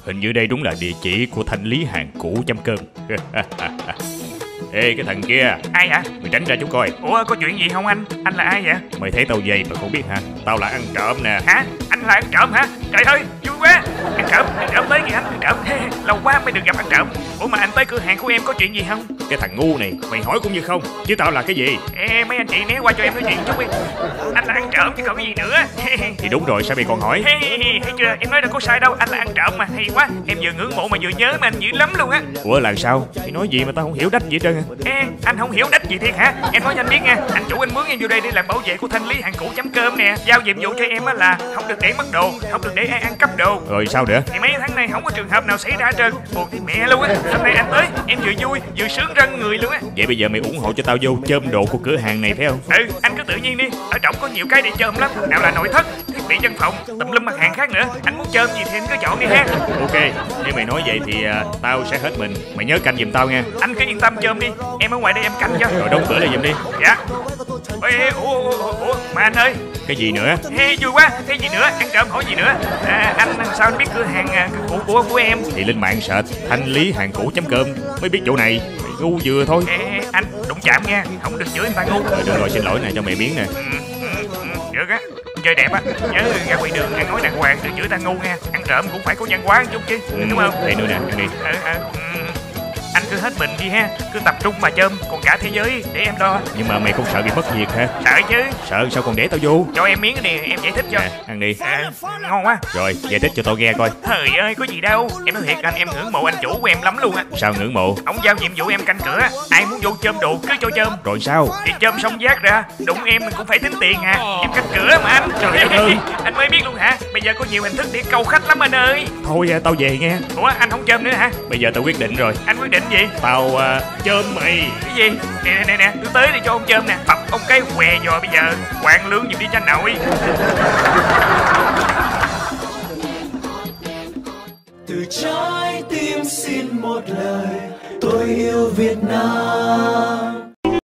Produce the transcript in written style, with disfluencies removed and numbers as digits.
Hình như đây đúng là địa chỉ của thanh lý hàng cũ chấm cơm. Ê cái thằng kia. Ai hả? Mày tránh ra chú coi. Ủa có chuyện gì không anh? Anh là ai vậy? Mày thấy tao dày mà không biết hả? Tao là ăn trộm nè. Hả? Anh là ăn trộm hả? Trời ơi vui quá. Ăn trộm tới kìa anh. Ăn trộm. Lâu quá mới được gặp ăn trộm. Ủa mà anh tới cửa hàng của em có chuyện gì không? Cái thằng ngu này, mày hỏi cũng như không. Chứ tao là cái gì? Ê mấy anh chị né qua cho em nói chuyện chút đi. Anh là ăn trộm chứ còn cái gì nữa. Thì đúng rồi, sao mày còn hỏi? Thấy chưa, em nói đâu có sai đâu. Anh là ăn trộm mà, hay quá. Em vừa ngưỡng mộ mà vừa nhớ mà anh dữ lắm luôn á. Ủa là sao? Mày nói gì mà tao không hiểu đách gì hết trơn. Ê anh không hiểu đách gì thiệt hả? Em nói cho anh biết nha. Anh chủ anh mướn em vô đây để làm bảo vệ của thanh lý hàng cũ chấm cơm nè. Giao nhiệm vụ cho em á là không được để mất đồ, không được để ai ăn cắp đồ. Rồi sao nữa? Thì mấy tháng này không có trường hợp nào xảy ra hết trơn. Buồn thì mẹ luôn á. Hôm nay anh tới em vừa vui vừa sướng rân người luôn á. Vậy bây giờ mày ủng hộ cho tao vô chôm đồ của cửa hàng này phải không? Ừ anh cứ tự nhiên đi. Ở trong có nhiều cái để chôm lắm. Nào là nội thất, thiết bị văn phòng, tùm lum mặt hàng khác nữa. Anh muốn chôm gì thì anh cứ chọn đi ha. Ok, nếu mày nói vậy thì tao sẽ hết mình. Mày nhớ canh giùm tao nha. Anh cứ yên tâm chôm đi. Em ở ngoài đây em canh cho. Rồi đóng cửa lại giùm đi. Dạ. Ê, ủa mà anh ơi. Cái gì nữa? Ê, vui quá. Cái gì nữa? Ăn trộm hỏi gì nữa? Anh sao anh biết cửa hàng cũ của em? Thì lên mạng search thanh lý hàng cũ chấm cơm mới biết chỗ này. Mày ngu vừa thôi. Ê, anh đụng chạm nha. Không được chửi người ta ngu. Rồi được rồi, xin lỗi này cho mày miếng nè. Được á. Chơi đẹp á. Nhớ ra ngoài đường ăn nói đàng hoàng, đừng chửi ta ngu nha. Ăn trộm cũng phải có văn hóa một chút chứ. Đúng không? Đây nữa nè, ăn đi. Anh cứ hết mình đi ha, cứ tập trung mà chôm, còn cả thế giới để em lo. Nhưng mà mày không sợ bị mất việc hả? Sợ chứ. Sợ sao còn để tao vô? Cho em miếng đi, em giải thích cho. Nè, ăn đi. Ngon quá. Rồi, giải thích cho tao nghe coi. Trời ơi, có gì đâu. Em nói thiệt anh, em ngưỡng mộ anh chủ của em lắm luôn á. Sao ngưỡng mộ? Ông giao nhiệm vụ em canh cửa, ai muốn vô chôm đồ cứ cho chôm. Rồi sao? Thì chôm xong vác ra, đụng em mình cũng phải tính tiền à. Em canh cửa mà anh. Trời ơi. Anh mới biết luôn hả? Bây giờ có nhiều hình thức để câu khách lắm anh ơi. Thôi tao về nghe. Ủa anh không chôm nữa hả? Bây giờ tao quyết định rồi. Anh quyết định gì? Tao chôm mày. Cái gì? Nè, tôi tới để cho ông chôm nè. Bập ông cái què giò bây giờ. Quạng lương giùm đi cho anh nội. Từ trái tim xin một lời, tôi yêu Việt Nam.